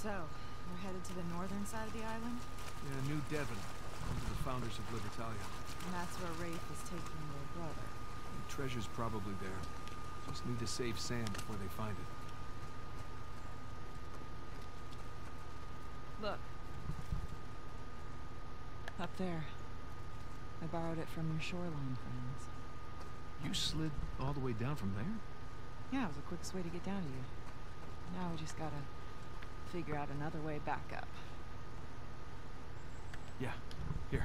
So, we're headed to the northern side of the island? Yeah, New Devon. Home to the founders of Libertalia. And that's where Rafe is taking your brother. The treasure's probably there. Just need to save Sam before they find it. Look. Up there. I borrowed it from your shoreline friends. You slid all the way down from there? Yeah, it was the quickest way to get down to you. Now we just gotta figure out another way back up. Yeah, here.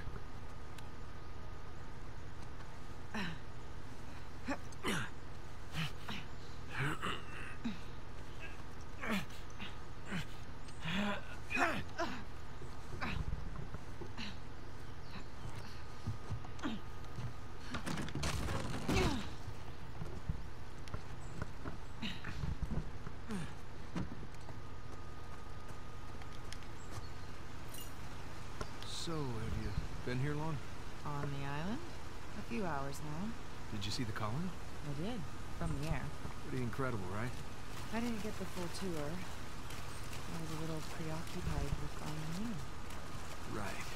So, have you been here long? On the island? A few hours now. Did you see the colony? I did. From the air. Pretty incredible, right? I didn't get the full tour. I was a little preoccupied with finding you. Right.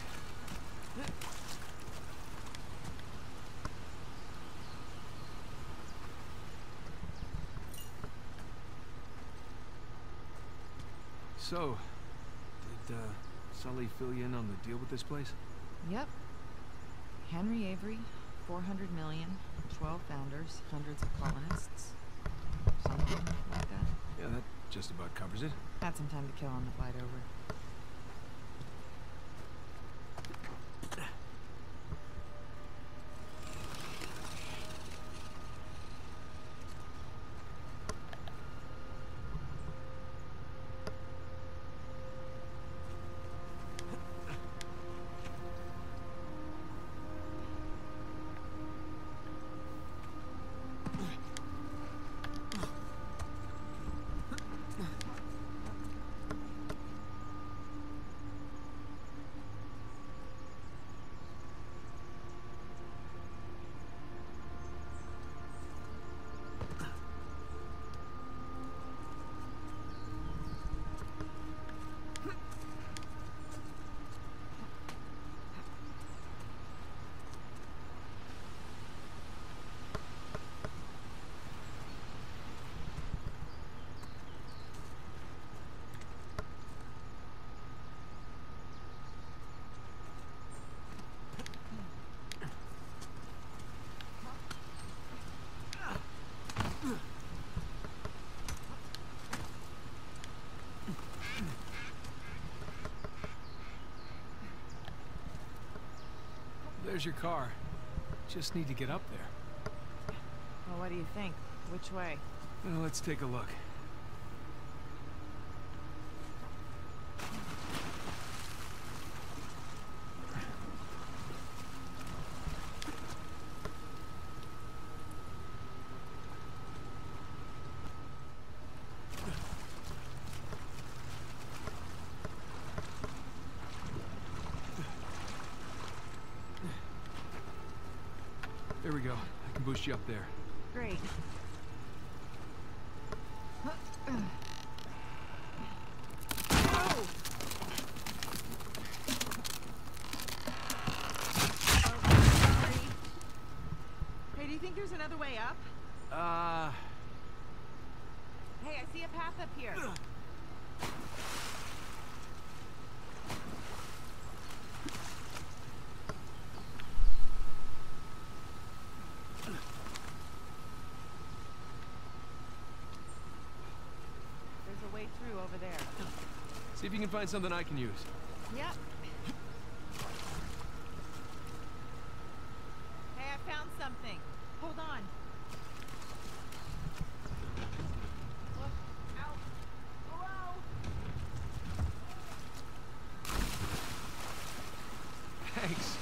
So, did Sully fill you in on the deal with this place? Yep. Henry Avery, 400 million, 12 founders, hundreds of colonists. Something like that. Yeah, that just about covers it. Had some time to kill on the flight over. There's your car. Just need to get up there. Well, what do you think? Which way? Well, let's take a look. There we go. I can boost you up there. Great. Oh! Sorry. Hey, do you think there's another way up? Hey, I see a path up here. There's a way through over there. See if you can find something I can use. Yep. Hey, I found something. Hold on. Look out. Hello? Thanks.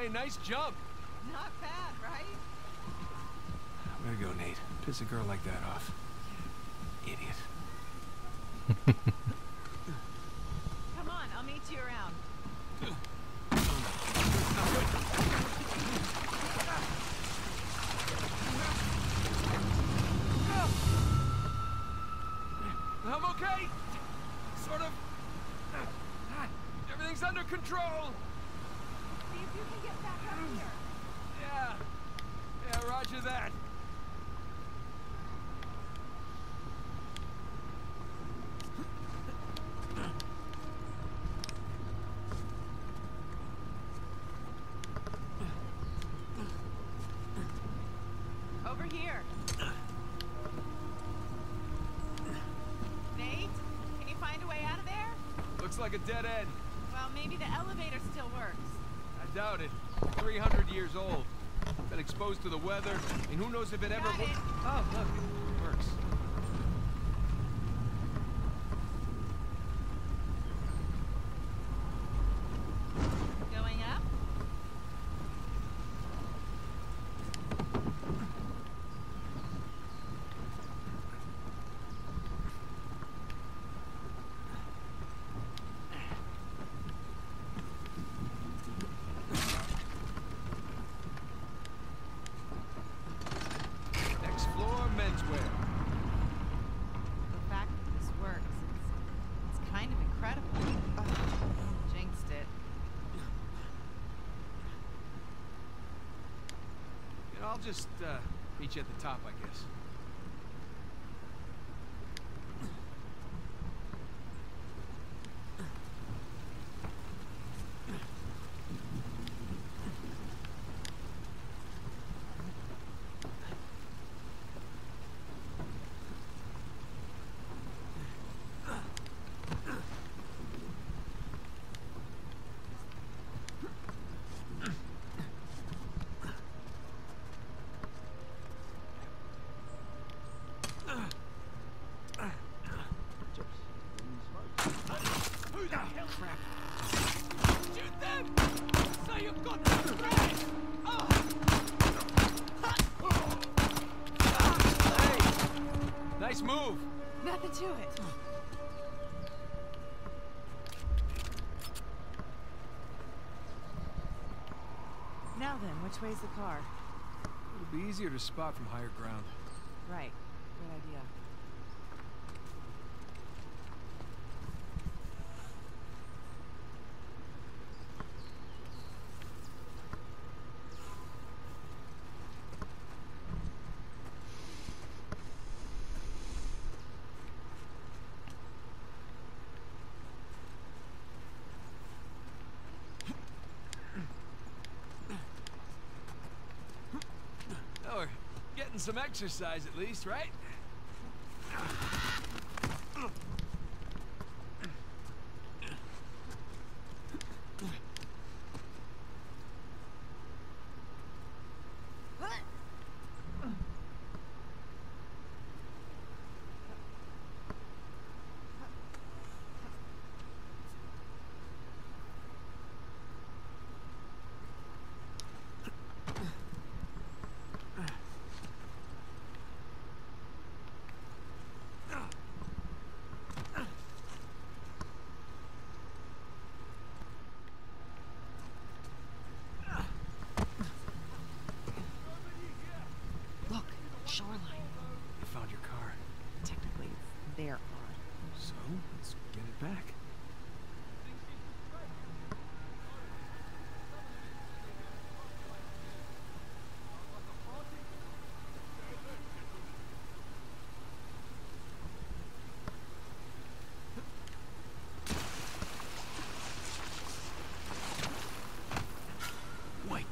Hey, nice jump. Not bad, right? Way to go, Nate. Piss a girl like that off. Idiot. Come on, I'll meet you around. I'm okay. Sort of. Everything's under control. See if you can get back up here. Yeah, roger that. Over here. Nate, can you find a way out of there? Looks like a dead end. Well, maybe the elevator still works. I doubt it. 300 years old. Been exposed to the weather, and who knows if it ever Got it. Oh, look, it works. Going up? Next floor, menswear. The fact that this works, it's kind of incredible. Jinxed it. You know, I'll just meet you at the top, I guess. Crap. Shoot them! So you've got the threat! Hey! Nice move! Nothing to it. Now then, which way's the car? It'll be easier to spot from higher ground. Right. Good idea. Oh, we're getting some exercise at least, right? Look, shoreline. You found your car. Technically, it's their car. So, let's get it back. Wait.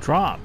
Drop.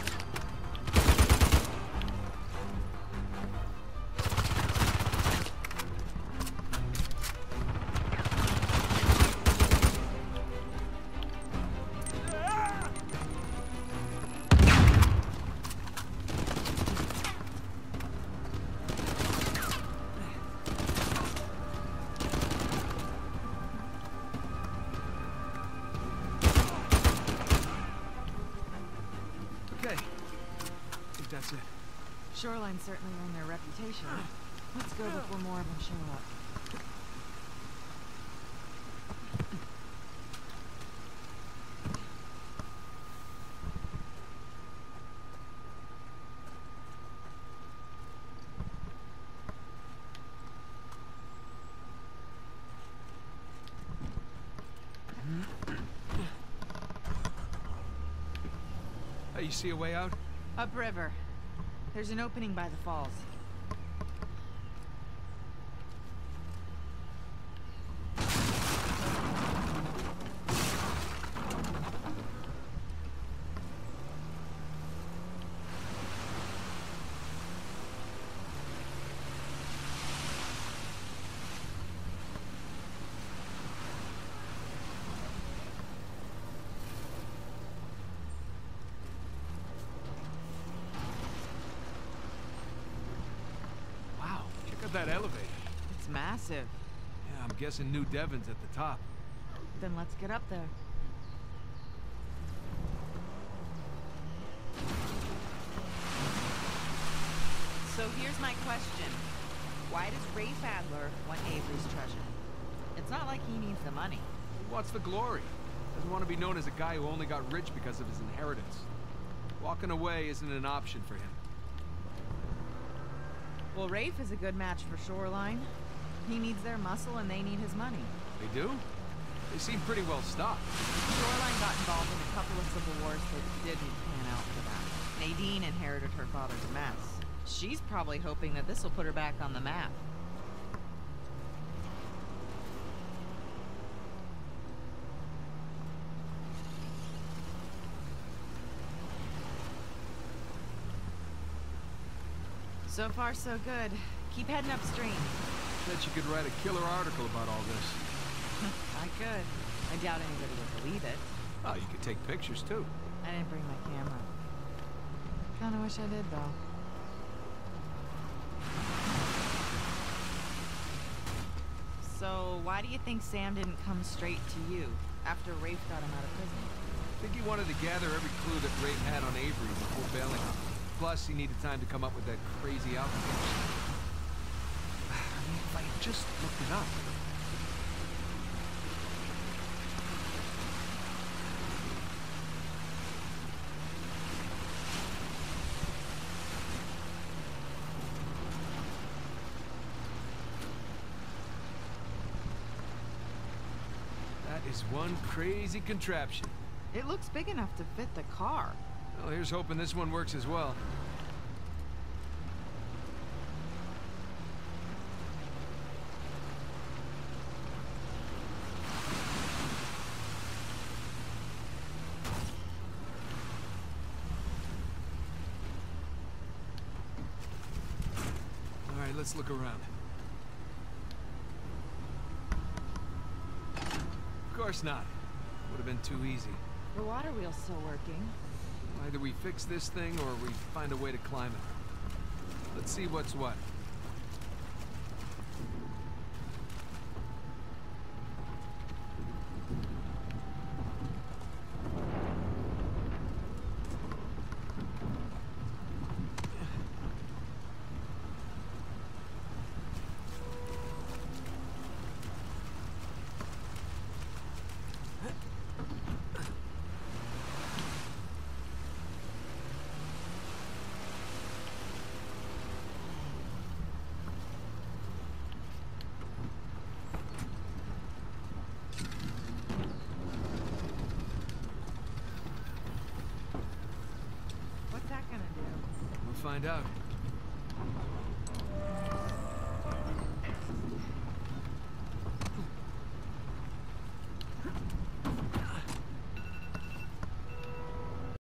Okay. I think that's it. Shoreline certainly earned their reputation. Let's go before more of them show up. Hey, you see a way out? Upriver. There's an opening by the falls. Wow, check out that elevator. It's massive. Yeah, I'm guessing New Devon's at the top. Then let's get up there. So here's my question. Why does Rafe Adler want Avery's treasure? It's not like he needs the money. He wants the glory. Doesn't want to be known as a guy who only got rich because of his inheritance. Walking away isn't an option for him. Well, Rafe is a good match for Shoreline. He needs their muscle and they need his money. They do? They seem pretty well stocked. Shoreline got involved in a couple of civil wars that didn't pan out for them. Nadine inherited her father's mess. She's probably hoping that this will put her back on the map. So far, so good. Keep heading upstream. Bet you could write a killer article about all this. I could. I doubt anybody would believe it. Oh, you could take pictures too. I didn't bring my camera. Kinda wish I did, though. So, why do you think Sam didn't come straight to you after Rafe got him out of prison? I think he wanted to gather every clue that Rafe had on Avery before bailing him. Plus, he needed time to come up with that crazy outfit. I mean, if I had just looked it up. That is one crazy contraption. It looks big enough to fit the car. Well, here's hoping this one works as well. All right, let's look around. Of course not. Would have been too easy. The water wheel's still working. Either we fix this thing or we find a way to climb it. Let's see what's what. What's that gonna do? We'll find out.